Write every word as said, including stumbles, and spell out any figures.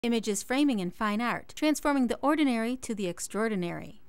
Images framing in fine art, transforming the ordinary to the extraordinary.